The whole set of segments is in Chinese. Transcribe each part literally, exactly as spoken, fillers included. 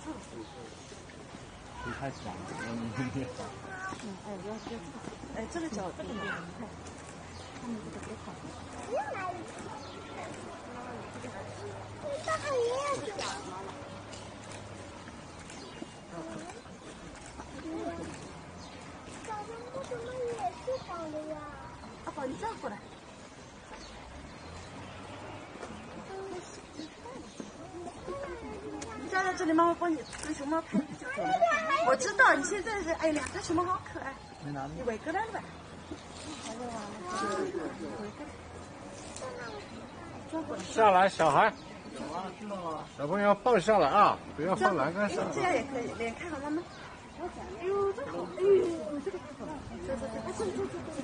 你太爽了，嗯， 哎，要是哎，这个脚这个你看，他们这个多好。 大海也有。小熊为什么也是黄的呀？ 阿宝，你这样过来。你站在这里，妈妈帮你跟熊猫拍就走了。我知道你现在是哎，两个熊猫好可爱。你围过来了呗？ 下来，小孩，小朋友放下来啊，不要放栏杆上。 这样也可以，脸看好妈妈。哎呦，这个好，哎呦，这个太好了。走走走，哎，走走走走。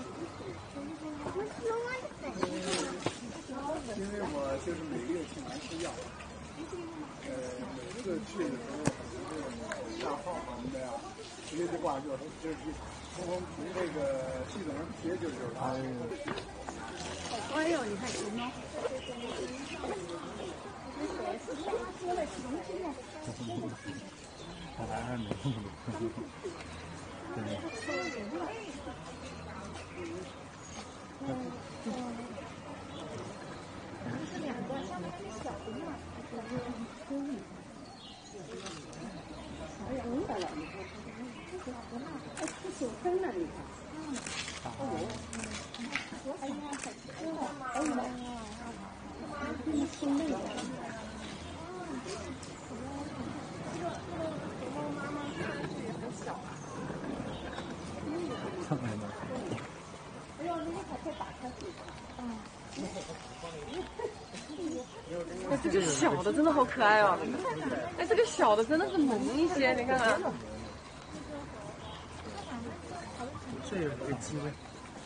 因为我就是每个月去拿吃药，呃，每次去的时候，这个挂号什么的呀，直接就挂就是就是从从这个系统上直接就就是他。 好乖哟，你看熊猫。 他还还没弄呢。 这两个像那个小的嘛， 哎呀，明白了，你看，这小的嘛，哎，这手分了，你看。嗯。哦。哎呀，好吃了，哎呀，这么清嫩的。哎呦，那个还可以打开水。嗯。哎，这个小的真的好可爱哦！哎，这个小的真的是萌一些，你看看。 这有个机会。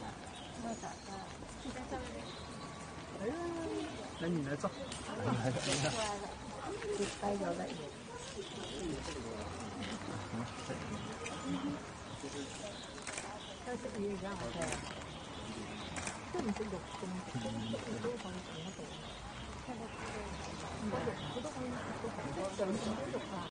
来，你来照。来， 就掰着来。但是也一样的。这么这个东西，都帮你怎么走？看到这个，我有，我都帮你，都帮你，都有啊。